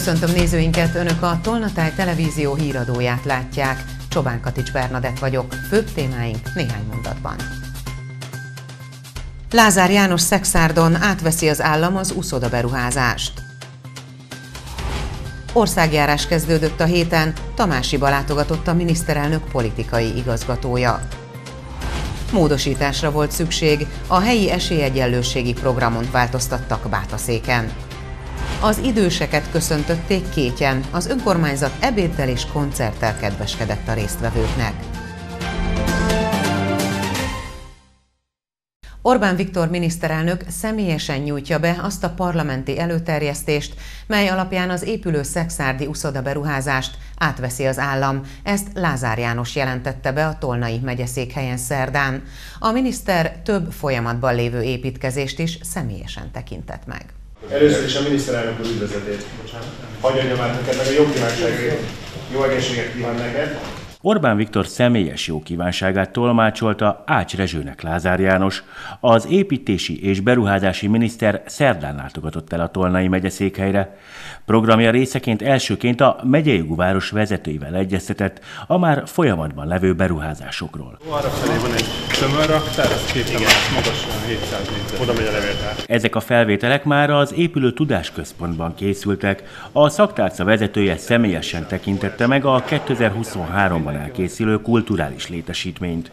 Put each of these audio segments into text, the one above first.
Köszöntöm nézőinket, Önök a Tolnatáj televízió híradóját látják. Csobán Katics Bernadett vagyok, főbb témáink néhány mondatban. Lázár János Szekszárdon átveszi az állam az uszodaberuházást. Országjárás kezdődött a héten, Tamásiba látogatott a miniszterelnök politikai igazgatója. Módosításra volt szükség, a helyi esélyegyenlőségi programon változtattak Bátaszéken. Az időseket köszöntötték Kétyen, az önkormányzat ebéddel és koncerttel kedveskedett a résztvevőknek. Orbán Viktor miniszterelnök személyesen nyújtja be azt a parlamenti előterjesztést, mely alapján az épülő szekszárdi uszodaberuházást átveszi az állam. Ezt Lázár János jelentette be a Tolnai megyeszékhelyen szerdán. A miniszter több folyamatban lévő építkezést is személyesen tekintett meg. Először is a miniszterelnök úr üdvözletét. Hagyj adjam át neked, meg a jó kívánságért, jó egészséget kíván neked. Orbán Viktor személyes jó kívánságát tolmácsolta Ács Rezsőnek Lázár János. Az építési és beruházási miniszter szerdán látogatott el a Tolnai megyeszékhelyre. Programja részeként elsőként a megyei város vezetőivel egyeztetett a már folyamatban levő beruházásokról. Arrafelé van egy tömörraktár, az 2 emelet magasan 700 méter. Oda megy a levéltár. Ezek a felvételek már az épülő tudásközpontban készültek. A szaktárca vezetője személyesen tekintette meg a 2023-ban elkészülő kulturális létesítményt.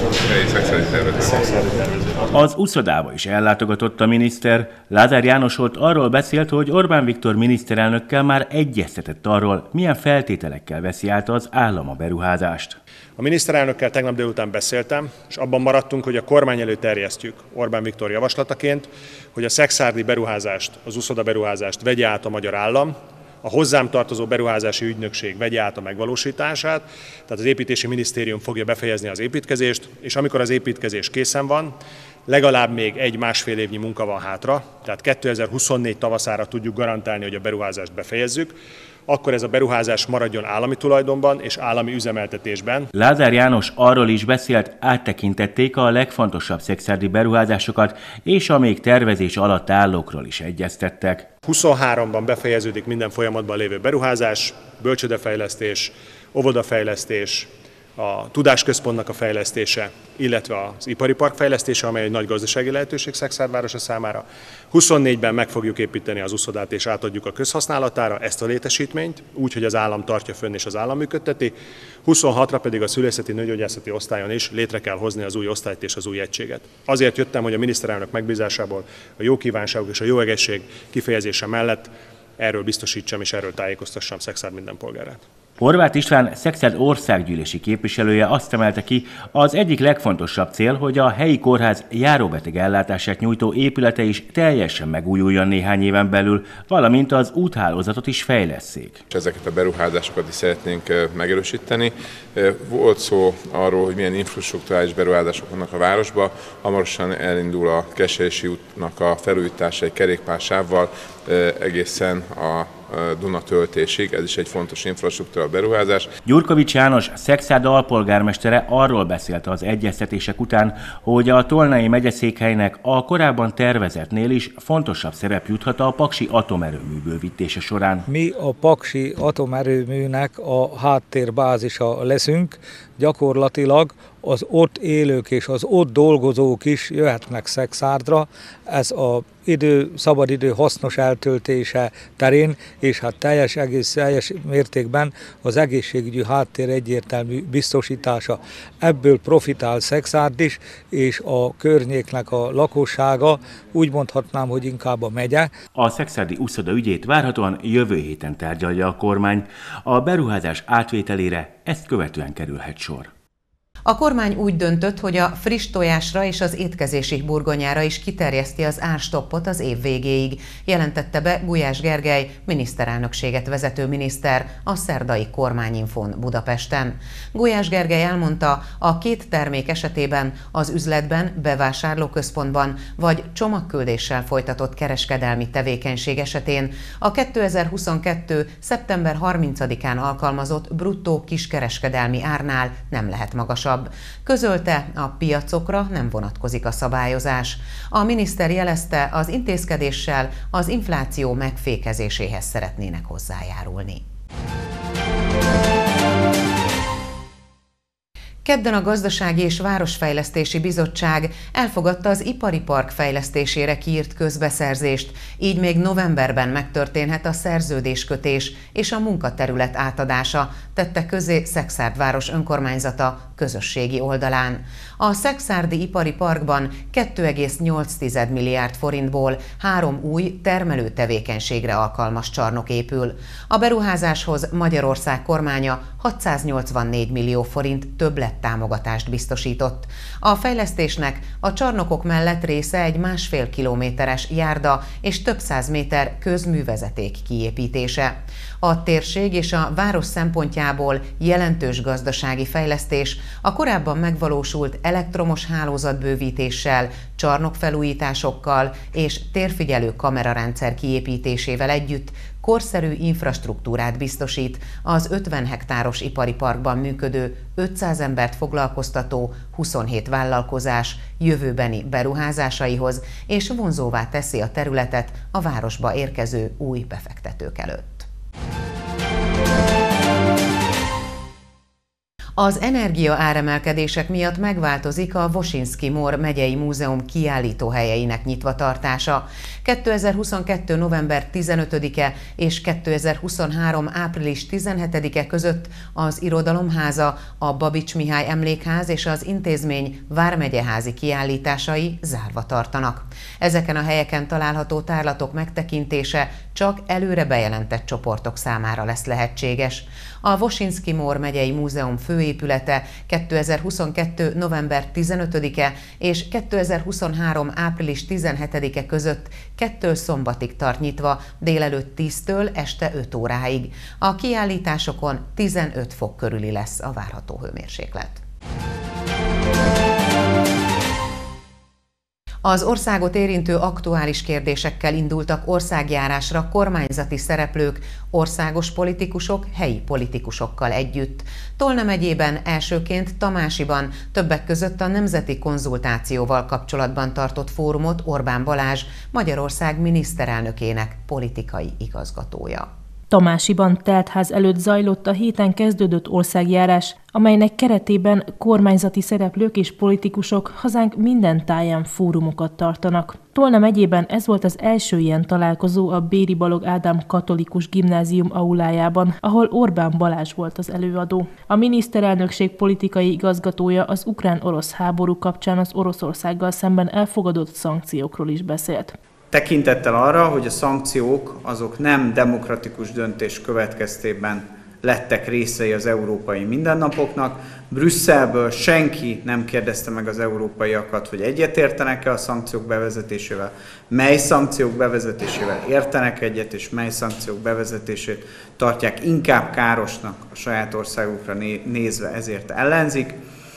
Az uszodába is ellátogatott a miniszter. Lázár János volt arról beszélt, hogy Orbán Viktor miniszterelnökkel már egyeztetett arról, milyen feltételekkel veszi át az állam a beruházást. A miniszterelnökkel tegnap délután beszéltem, és abban maradtunk, hogy a kormány elé terjesztjük Orbán Viktor javaslataként, hogy a szekszárdi beruházást, az uszodaberuházást vegye át a magyar állam, a hozzám tartozó beruházási ügynökség vegye át a megvalósítását, tehát az építési minisztérium fogja befejezni az építkezést, és amikor az építkezés készen van, legalább még 1-1,5 évnyi munka van hátra, tehát 2024 tavaszára tudjuk garantálni, hogy a beruházást befejezzük, akkor ez a beruházás maradjon állami tulajdonban és állami üzemeltetésben. Lázár János arról is beszélt, áttekintették a legfontosabb szekszárdi beruházásokat, és a még tervezés alatt állókról is egyeztettek. 23-ban befejeződik minden folyamatban lévő beruházás, bölcsődefejlesztés, óvodafejlesztés, a tudásközpontnak a fejlesztése, illetve az ipari park fejlesztése, amely egy nagy gazdasági lehetőség Szekszárd városa számára. 24-ben meg fogjuk építeni az uszodát és átadjuk a közhasználatára ezt a létesítményt, úgy, hogy az állam tartja fönn és az állam működteti. 26-ra pedig a szülészeti nőgyógyászati osztályon is létre kell hozni az új osztályt és az új egységet. Azért jöttem, hogy a miniszterelnök megbízásából a jó kívánságok és a jó egészség kifejezése mellett erről biztosítsam és erről tájékoztassam Szekszárd minden polgárát. Horváth István Szekszárd országgyűlési képviselője azt emelte ki, az egyik legfontosabb cél, hogy a helyi kórház járóbeteg ellátását nyújtó épülete is teljesen megújuljon néhány éven belül, valamint az úthálózatot is fejlesszék. Ezeket a beruházásokat is szeretnénk megerősíteni. Volt szó arról, hogy milyen infrastrukturális beruházások vannak a városban. Hamarosan elindul a Keserési útnak a felújítása egy kerékpársávval egészen a Duna töltésig, ez is egy fontos infrastruktúra beruházás. Gyurkovics János, Szekszárd alpolgármestere arról beszélt az egyeztetések után, hogy a Tolnai megyeszékhelynek a korábban tervezetnél is fontosabb szerep juthat a paksi atomerőmű bővítése során. Mi a paksi atomerőműnek a háttérbázisa leszünk, gyakorlatilag az ott élők és az ott dolgozók is jöhetnek Szekszárdra. Ez a szabadidő hasznos eltöltése terén, és hát teljes mértékben az egészségügyi háttér egyértelmű biztosítása. Ebből profitál Szekszárd is, és a környéknek a lakossága, úgy mondhatnám, hogy inkább a megye. A szekszárdi uszoda ügyét várhatóan jövő héten tárgyalja a kormány. A beruházás átvételére ezt követően kerülhet sor. A kormány úgy döntött, hogy a friss tojásra és az étkezési burgonyára is kiterjeszti az árstoppot az év végéig, jelentette be Gulyás Gergely, miniszterelnökséget vezető miniszter a szerdai kormányinfón Budapesten. Gulyás Gergely elmondta, a két termék esetében az üzletben, bevásárlóközpontban vagy csomagküldéssel folytatott kereskedelmi tevékenység esetén a 2022. szeptember 30-án alkalmazott bruttó kiskereskedelmi árnál nem lehet magasabb. magasabb. Közölte, a piacokra nem vonatkozik a szabályozás. A miniszter jelezte, az intézkedéssel az infláció megfékezéséhez szeretnének hozzájárulni. Kedden a Gazdasági és Városfejlesztési Bizottság elfogadta az ipari park fejlesztésére kiírt közbeszerzést, így még novemberben megtörténhet a szerződéskötés és a munkaterület átadása, tette közé Szekszárd város önkormányzata közösségi oldalán. A szekszárdi ipari parkban 2,8 milliárd forintból 3 új termelő tevékenységre alkalmas csarnok épül. A beruházáshoz Magyarország kormánya 684 millió forint többlettámogatást biztosított. A fejlesztésnek a csarnokok mellett része egy 1,5 kilométeres járda és több száz méter közművezeték kiépítése. A térség és a város szempontjából jelentős gazdasági fejlesztés a korábban megvalósult elektromos hálózatbővítéssel, csarnokfelújításokkal és térfigyelő kamerarendszer kiépítésével együtt korszerű infrastruktúrát biztosít az 50 hektáros ipari parkban működő, 500 embert foglalkoztató 27 vállalkozás jövőbeni beruházásaihoz, és vonzóvá teszi a területet a városba érkező új befektetők előtt. Az energia áremelkedések miatt megváltozik a Wosinski-Mor megyei múzeum kiállítóhelyeinek nyitvatartása. 2022. november 15-e és 2023. április 17-e között az Irodalomháza, a Babics Mihály Emlékház és az intézmény vármegyeházi kiállításai zárva tartanak. Ezeken a helyeken található tárlatok megtekintése csak előre bejelentett csoportok számára lesz lehetséges. A Wosinski-Mor megyei múzeum főépülete 2022. november 15-e és 2023. április 17-e között 2 szombatig tart nyitva, délelőtt 10-től este 5 óráig. A kiállításokon 15 fok körüli lesz a várható hőmérséklet. Az országot érintő aktuális kérdésekkel indultak országjárásra kormányzati szereplők, országos politikusok, helyi politikusokkal együtt. Tolna megyében elsőként Tamásiban, többek között a nemzeti konzultációval kapcsolatban tartott fórumot Orbán Balázs, Magyarország miniszterelnökének politikai igazgatója. Tamásiban teltház előtt zajlott a héten kezdődött országjárás, amelynek keretében kormányzati szereplők és politikusok hazánk minden táján fórumokat tartanak. Tolna megyében ez volt az első ilyen találkozó a Béri Balogh Ádám Katolikus Gimnázium aulájában, ahol Orbán Balázs volt az előadó. A miniszterelnökség politikai igazgatója az ukrán-orosz háború kapcsán az Oroszországgal szemben elfogadott szankciókról is beszélt. Tekintettel arra, hogy a szankciók azok nem demokratikus döntés következtében lettek részei az európai mindennapoknak, Brüsszelből senki nem kérdezte meg az európaiakat, hogy egyetértenek-e a szankciók bevezetésével, mely szankciók bevezetésével értenek egyet, és mely szankciók bevezetését tartják inkább károsnak a saját országukra nézve, ezért ellenzik.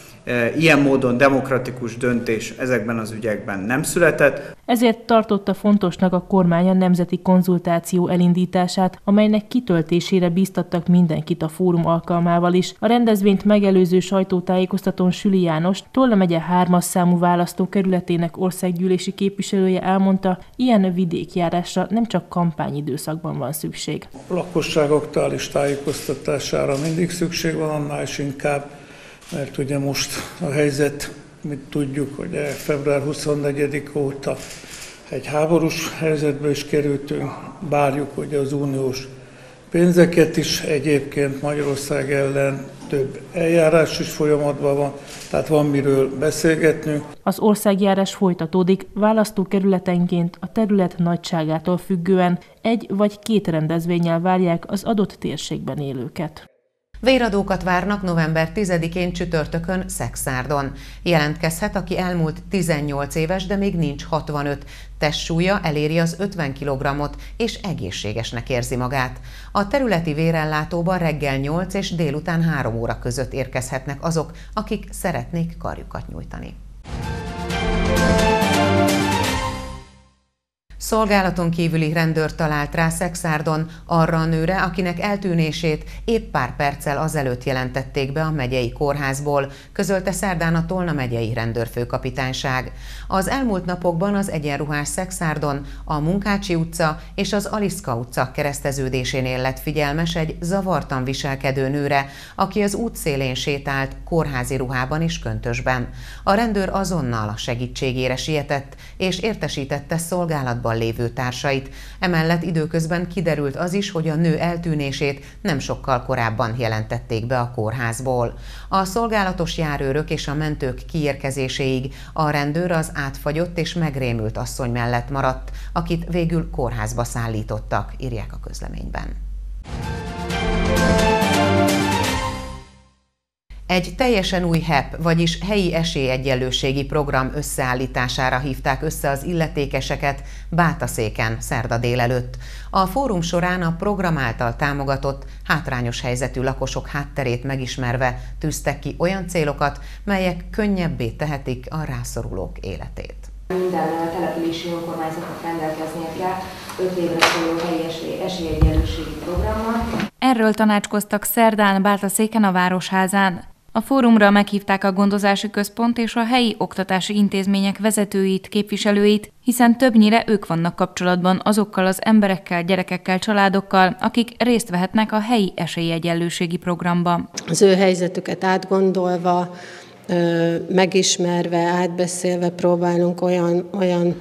Ilyen módon demokratikus döntés ezekben az ügyekben nem született. Ezért tartotta fontosnak a kormány a nemzeti konzultáció elindítását, amelynek kitöltésére bíztattak mindenkit a fórum alkalmával is. A rendezvényt megelőző sajtótájékoztatón Süli János, Tolna megye 3-as számú választókerületének országgyűlési képviselője elmondta, ilyen vidékjárásra nem csak kampányidőszakban van szükség. A lakosság aktuális tájékoztatására mindig szükség van, annál is inkább, mert ugye most a helyzet, mit tudjuk, hogy február 24 óta egy háborús helyzetbe is kerültünk, várjuk, hogy az uniós pénzeket is, egyébként Magyarország ellen több eljárás is folyamatban van, tehát van miről beszélgetnünk. Az országjárás folytatódik, választókerületenként a terület nagyságától függően 1 vagy 2 rendezvénnyel várják az adott térségben élőket. Véradókat várnak november 10-én csütörtökön Szekszárdon. Jelentkezhet, aki elmúlt 18 éves, de még nincs 65, testsúlya eléri az 50 kg-ot, és egészségesnek érzi magát. A területi vérellátóba reggel 8 és délután 3 óra között érkezhetnek azok, akik szeretnék karjukat nyújtani. Szolgálaton kívüli rendőr talált rá Szekszárdon arra a nőre, akinek eltűnését épp pár perccel azelőtt jelentették be a megyei kórházból, közölte szerdán a Tolna megyei rendőrfőkapitányság. Az elmúlt napokban az egyenruhás Szekszárdon a Munkácsi utca és az Aliszka utca kereszteződésénél lett figyelmes egy zavartan viselkedő nőre, aki az útszélén sétált kórházi ruhában és köntösben. A rendőr azonnal a segítségére sietett és értesítette szolgálatban lévő társait. Emellett időközben kiderült az is, hogy a nő eltűnését nem sokkal korábban jelentették be a kórházból. A szolgálatos járőrök és a mentők kiérkezéséig a rendőr az átfagyott és megrémült asszony mellett maradt, akit végül kórházba szállítottak, írják a közleményben. Egy teljesen új HEP, vagyis helyi esélyegyenlőségi program összeállítására hívták össze az illetékeseket Bátaszéken szerda délelőtt. A fórum során a program által támogatott, hátrányos helyzetű lakosok hátterét megismerve tűztek ki olyan célokat, melyek könnyebbé tehetik a rászorulók életét. Minden települési önkormányzatnak rendelkeznie kell 5 évre szóló helyi esélyegyenlőségi programmal. Erről tanácskoztak szerdán Bátaszéken a Városházán. A fórumra meghívták a gondozási központ és a helyi oktatási intézmények vezetőit, képviselőit, hiszen többnyire ők vannak kapcsolatban azokkal az emberekkel, gyerekekkel, családokkal, akik részt vehetnek a helyi esélyegyenlőségi programban. Az ő helyzetüket átgondolva, megismerve, átbeszélve próbálunk olyan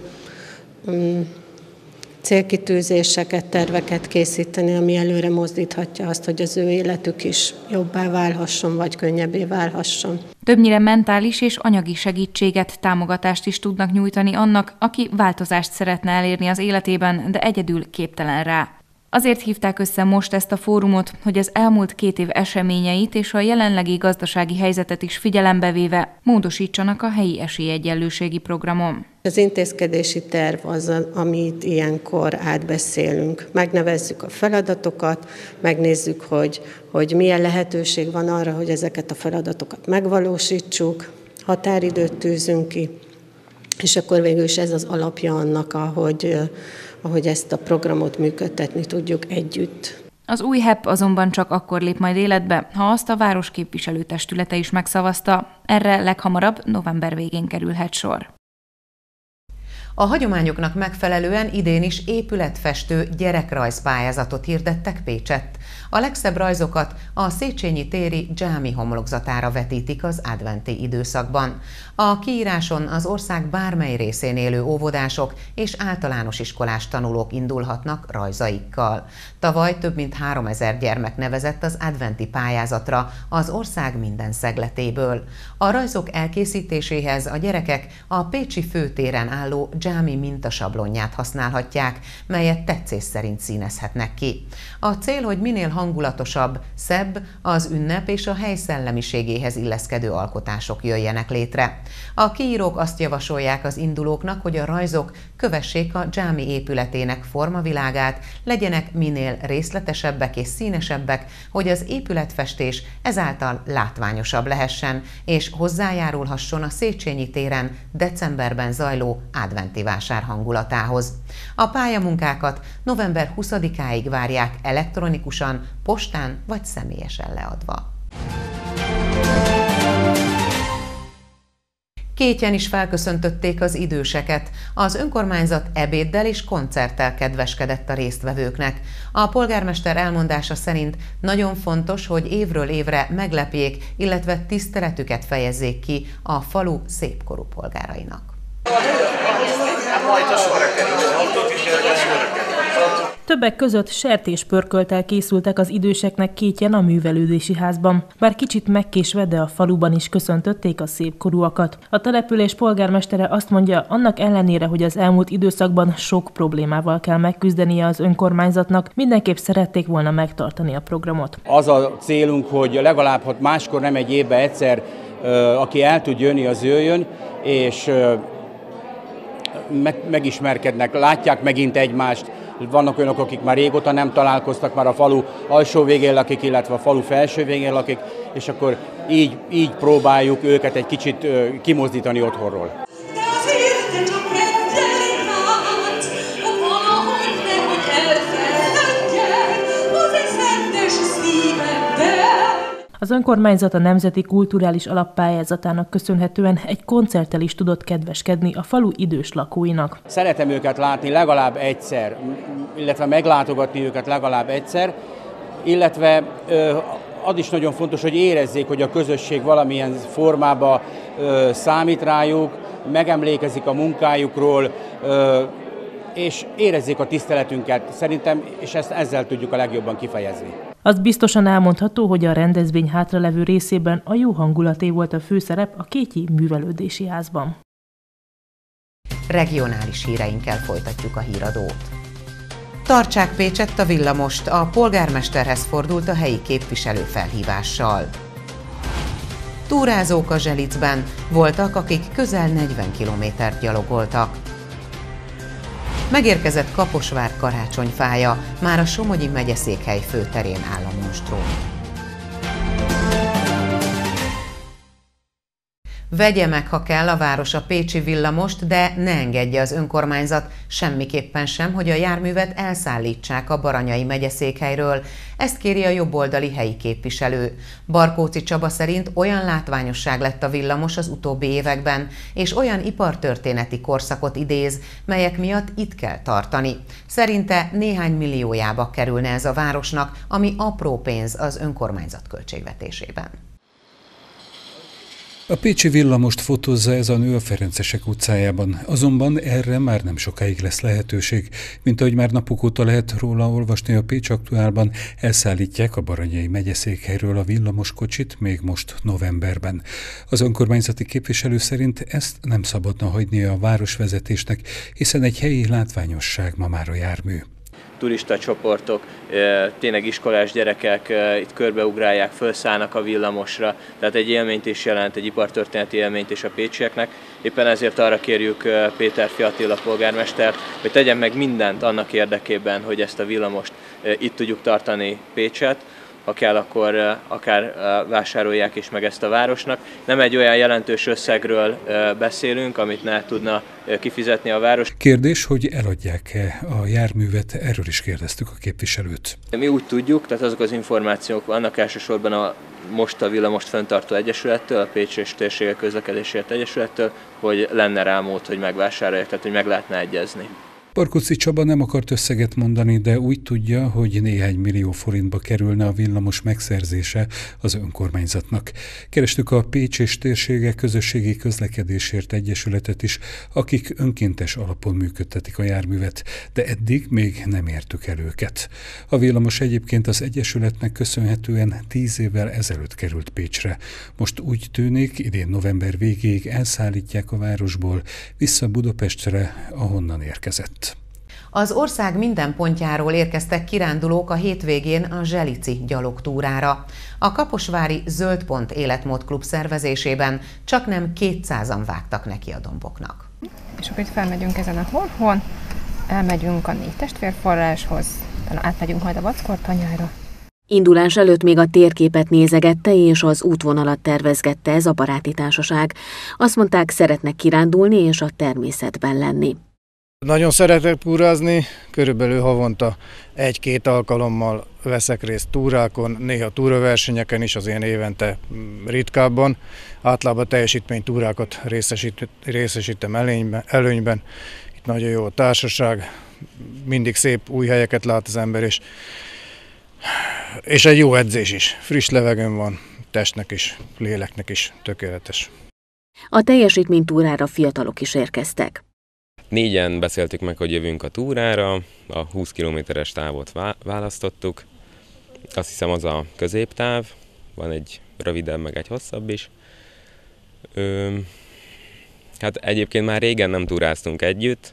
célkitűzéseket, terveket készíteni, ami előre mozdíthatja azt, hogy az ő életük is jobbá válhasson, vagy könnyebbé válhasson. Többnyire mentális és anyagi segítséget, támogatást is tudnak nyújtani annak, aki változást szeretne elérni az életében, de egyedül képtelen rá. Azért hívták össze most ezt a fórumot, hogy az elmúlt 2 év eseményeit és a jelenlegi gazdasági helyzetet is figyelembe véve módosítsanak a helyi esélyegyenlőségi programon. Az intézkedési terv az, amit ilyenkor átbeszélünk. Megnevezzük a feladatokat, megnézzük, hogy milyen lehetőség van arra, hogy ezeket a feladatokat megvalósítsuk, határidőt tűzünk ki, és akkor végül is ez az alapja annak, ahogy ezt a programot működtetni tudjuk együtt. Az új HEP azonban csak akkor lép majd életbe, ha azt a város képviselőtestülete is megszavazta. Erre leghamarabb november végén kerülhet sor. A hagyományoknak megfelelően idén is épületfestő gyerekrajzpályázatot hirdettek Pécsett. A legszebb rajzokat a Széchenyi téri dzsámi homlokzatára vetítik az adventi időszakban. A kiíráson az ország bármely részén élő óvodások és általános iskolás tanulók indulhatnak rajzaikkal. Tavaly több mint 3000 gyermek nevezett az adventi pályázatra az ország minden szegletéből. A rajzok elkészítéséhez a gyerekek a pécsi főtéren álló dzsámi mintasablonját használhatják, melyet tetszés szerint színezhetnek ki. A cél, hogy minél hangulatosabb, szebb, az ünnep és a hely szellemiségéhez illeszkedő alkotások jöjjenek létre. A kiírók azt javasolják az indulóknak, hogy a rajzok kövessék a dzsámi épületének formavilágát, legyenek minél részletesebbek és színesebbek, hogy az épületfestés ezáltal látványosabb lehessen, és hozzájárulhasson a Széchenyi téren decemberben zajló adventi vásár hangulatához. A pályamunkákat november 20-áig várják elektronikusan, postán vagy személyesen leadva. Kétjen is felköszöntötték az időseket. Az önkormányzat ebéddel és koncerttel kedveskedett a résztvevőknek. A polgármester elmondása szerint nagyon fontos, hogy évről évre meglepjék, illetve tiszteletüket fejezzék ki a falu szépkorú polgárainak. Többek között sertéspörkölttel készültek az időseknek Kétjen a művelődési házban. Bár kicsit megkésve, de a faluban is köszöntötték a szépkorúakat. A település polgármestere azt mondja, annak ellenére, hogy az elmúlt időszakban sok problémával kell megküzdenie az önkormányzatnak, mindenképp szerették volna megtartani a programot. Az a célunk, hogy legalább, ha máskor nem egy évben egyszer, aki el tud jönni, az jöjjön, és megismerkednek, látják megint egymást. Vannak olyanok, akik már régóta nem találkoztak, már a falu alsó végén lakik, illetve a falu felső végén lakik, és akkor így próbáljuk őket egy kicsit kimozdítani otthonról. Az önkormányzat a Nemzeti Kulturális Alap pályázatának köszönhetően egy koncerttel is tudott kedveskedni a falu idős lakóinak. Szeretem őket látni legalább egyszer, illetve meglátogatni őket legalább egyszer, illetve az is nagyon fontos, hogy érezzék, hogy a közösség valamilyen formában számít rájuk, megemlékezik a munkájukról, és érezzék a tiszteletünket szerintem, és ezt ezzel tudjuk a legjobban kifejezni. Az biztosan elmondható, hogy a rendezvény hátralevő részében a jó hangulaté volt a főszerep a Kétyi Művelődési Házban. Regionális híreinkkel folytatjuk a híradót. Tartsák Pécsett a villamost, a polgármesterhez fordult a helyi képviselő felhívással. Túrázók a Zselicben, voltak, akik közel 40 kilométert gyalogoltak. Megérkezett Kaposvár karácsonyfája, már a Somogyi megyeszékhely főterén áll a monstrum. Vegye meg, ha kell, a város a pécsi villamost, de ne engedje az önkormányzat semmiképpen sem, hogy a járművet elszállítsák a Baranyai megyeszékhelyről. Ezt kéri a jobboldali helyi képviselő. Barkóczy Csaba szerint olyan látványosság lett a villamos az utóbbi években, és olyan ipartörténeti korszakot idéz, melyek miatt itt kell tartani. Szerinte néhány milliójába kerülne ez a városnak, ami apró pénz az önkormányzat költségvetésében. A pécsi villamost fotózza ez a nő a Ferencesek utcájában, azonban erre már nem sokáig lesz lehetőség. Mint ahogy már napok óta lehet róla olvasni a Pécs Aktuálban, elszállítják a Baranyai megyeszékhelyről a villamoskocsit még most novemberben. Az önkormányzati képviselő szerint ezt nem szabadna hagynia a városvezetésnek, hiszen egy helyi látványosság ma már a jármű. Turista csoportok, tényleg iskolás gyerekek itt körbeugrálják, felszállnak a villamosra, tehát egy élményt is jelent, egy ipartörténeti élményt is a pécsieknek. Éppen ezért arra kérjük Péterfi Attila polgármestert, hogy tegyen meg mindent annak érdekében, hogy ezt a villamost itt tudjuk tartani Pécset. Ha kell, akkor akár vásárolják is meg ezt a városnak. Nem egy olyan jelentős összegről beszélünk, amit ne tudna kifizetni a város. Kérdés, hogy eladják-e a járművet, erről is kérdeztük a képviselőt. Mi úgy tudjuk, tehát azok az információk vannak elsősorban a villamost fenntartó egyesülettől, a Pécs és Térségek Közlekedésért Egyesülettől, hogy lenne rá mód, hogy megvásárolják, tehát hogy meg lehetne egyezni. Barkóczy Csaba nem akart összeget mondani, de úgy tudja, hogy néhány millió forintba kerülne a villamos megszerzése az önkormányzatnak. Kerestük a Pécs és Térségek Közösségi Közlekedésért Egyesületet is, akik önkéntes alapon működtetik a járművet, de eddig még nem értük el őket. A villamos egyébként az egyesületnek köszönhetően 10 évvel ezelőtt került Pécsre. Most úgy tűnik, idén november végéig elszállítják a városból vissza Budapestre, ahonnan érkezett. Az ország minden pontjáról érkeztek kirándulók a hétvégén a zselici gyalogtúrára. A kaposvári Zöld Pont Életmódklub szervezésében csaknem 200-an vágtak neki a domboknak. És akkor itt felmegyünk ezen a honhon, elmegyünk a 4 testvérforráshoz, utána átmegyünk majd a Vackor-tanyára. Indulás előtt még a térképet nézegette és az útvonalat tervezgette ez a baráti társaság. Azt mondták, szeretnek kirándulni és a természetben lenni. Nagyon szeretek túrázni, körülbelül havonta 1-2 alkalommal veszek részt túrákon, néha túraversenyeken is, az ilyen évente ritkábban. Általában teljesítménytúrákat részesítem előnyben. Itt nagyon jó a társaság, mindig szép új helyeket lát az ember, és egy jó edzés is. Friss levegőn van, testnek is, léleknek is tökéletes. A teljesítménytúrára fiatalok is érkeztek. 4-en beszéltük meg, hogy jövünk a túrára, a 20 kilométeres távot választottuk. Azt hiszem, az a középtáv, van egy rövidebb, meg egy hosszabb is. Hát egyébként már régen nem túráztunk együtt,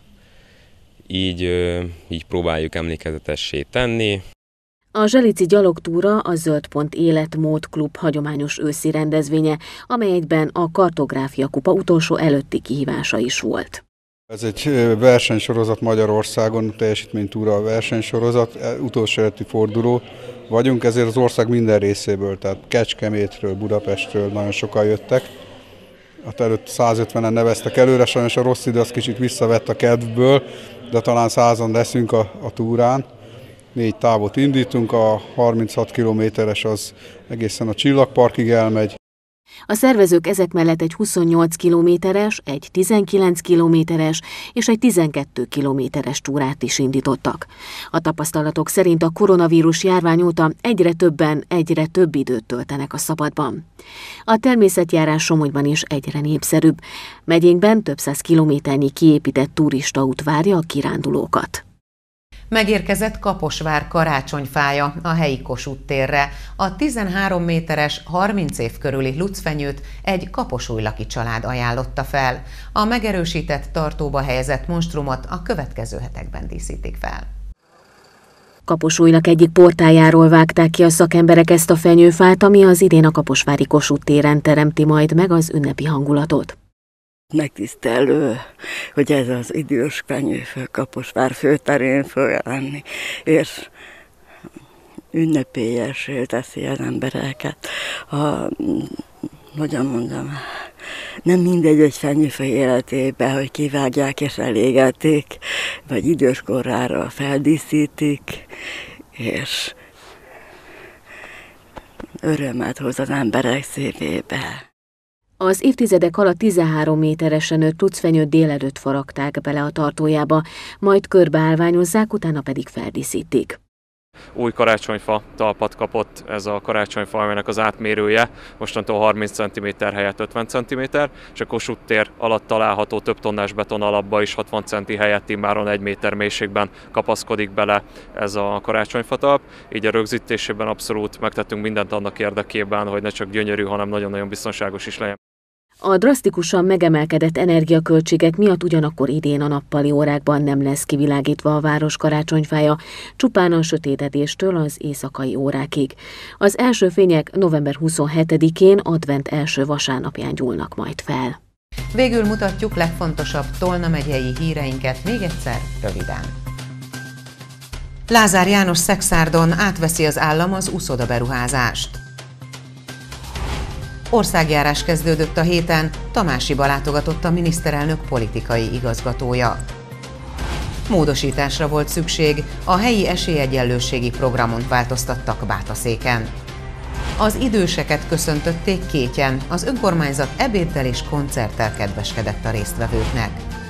így próbáljuk emlékezetessé tenni. A zselici gyalogtúra a Zöld Pont Életmódklub hagyományos őszi rendezvénye, amely egyben a Kartográfia Kupa utolsó előtti kihívása is volt. Ez egy versenysorozat Magyarországon, teljesítménytúra versenysorozat, utolsó előtti forduló vagyunk, ezért az ország minden részéből, tehát Kecskemétről, Budapestről nagyon sokan jöttek. Hát előtt 150-en neveztek előre, sajnos a rossz idő az kicsit visszavett a kedvből, de talán 100-an leszünk a túrán. 4 távot indítunk, a 36 kilométeres az egészen a Csillagparkig elmegy. A szervezők ezek mellett egy 28 kilométeres, egy 19 kilométeres és egy 12 kilométeres túrát is indítottak. A tapasztalatok szerint a koronavírus járvány óta egyre többen egyre több időt töltenek a szabadban. A természetjárás Somogyban is egyre népszerűbb. Megyénkben több száz kilométernyi kiépített turistaút várja a kirándulókat. Megérkezett Kaposvár karácsonyfája a helyi Kossuth térre. A 13 méteres, 30 év körüli lucfenyőt egy kaposújlaki család ajánlotta fel. A megerősített tartóba helyezett monstrumot a következő hetekben díszítik fel. Kaposújlak egyik portájáról vágták ki a szakemberek ezt a fenyőfát, ami az idén a kaposvári Kossuth téren teremti majd meg az ünnepi hangulatot. Megtisztelő, hogy ez az idős fenyőfő Kaposvár főterén fog lenni, és ünnepélyessé teszi az embereket. Hogyan mondjam, nem mindegy egy fenyőfő életében, hogy kivágják és elégetik, vagy időskorrára feldíszítik, és örömet hoz az emberek szívébe. Az évtizedek alatt 13 méteresen nőtt lucfenyőt délelőtt faragták bele a tartójába, majd körbeállványozzák, utána pedig feldíszítik. Új karácsonyfa talpat kapott ez a karácsonyfa, amelynek az átmérője mostantól 30 cm helyett 50 cm, és a Kossuth tér alatt található több tonnás beton alapba is 60 cm helyett immáron 1 méter mélységben kapaszkodik bele ez a karácsonyfa talp. Így a rögzítésében abszolút megtettünk mindent annak érdekében, hogy ne csak gyönyörű, hanem nagyon-nagyon biztonságos is legyen. A drasztikusan megemelkedett energiaköltségek miatt ugyanakkor idén a nappali órákban nem lesz kivilágítva a város karácsonyfája, csupán a sötétedéstől az éjszakai órákig. Az első fények november 27-én, advent első vasárnapján gyúlnak majd fel. Végül mutatjuk legfontosabb Tolna megyei híreinket még egyszer röviden. Lázár János Szekszárdon átveszi az állam az uszodaberuházást. Országjárás kezdődött a héten, Tamásiba látogatott a miniszterelnök politikai igazgatója. Módosításra volt szükség, a helyi esélyegyenlőségi programon változtattak Bátaszéken. Az időseket köszöntötték Kétyen, az önkormányzat ebéddel és koncerttel kedveskedett a résztvevőknek.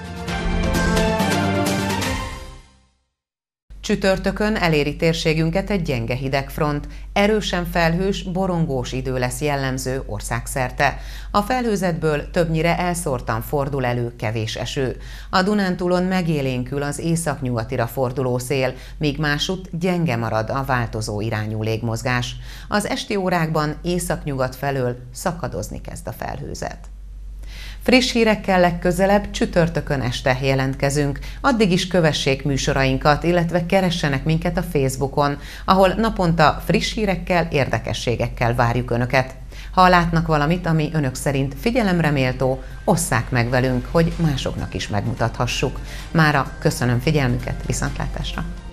Csütörtökön eléri térségünket egy gyenge hidegfront, erősen felhős, borongós idő lesz jellemző országszerte. A felhőzetből többnyire elszórtan fordul elő kevés eső. A Dunántúlon megélénkül az északnyugatira forduló szél, míg másutt gyenge marad a változó irányú légmozgás. Az esti órákban északnyugat felől szakadozni kezd a felhőzet. Friss hírekkel legközelebb csütörtökön este jelentkezünk. Addig is kövessék műsorainkat, illetve keressenek minket a Facebookon, ahol naponta friss hírekkel, érdekességekkel várjuk Önöket. Ha látnak valamit, ami Önök szerint figyelemre méltó, osszák meg velünk, hogy másoknak is megmutathassuk. Mára köszönöm figyelmüket, viszontlátásra!